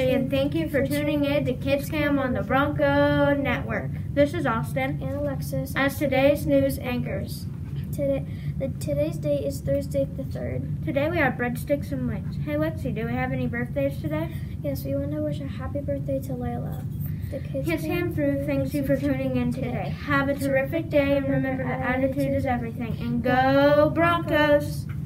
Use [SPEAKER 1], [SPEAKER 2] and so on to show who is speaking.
[SPEAKER 1] everybody, and thank you for tuning in to Kids Cam on the Bronco Network. This is Austin
[SPEAKER 2] and Alexis
[SPEAKER 1] as today's news anchors.
[SPEAKER 2] Today's date is Thursday the 3rd.
[SPEAKER 1] Today we have breadsticks and wings. Hey Lexi, do we have any birthdays today?
[SPEAKER 2] Yes, we want to wish a happy birthday to Layla. The
[SPEAKER 1] Kids Cam Through thanks you for tuning in today. Have a terrific day, and remember that attitude is everything. And go Broncos!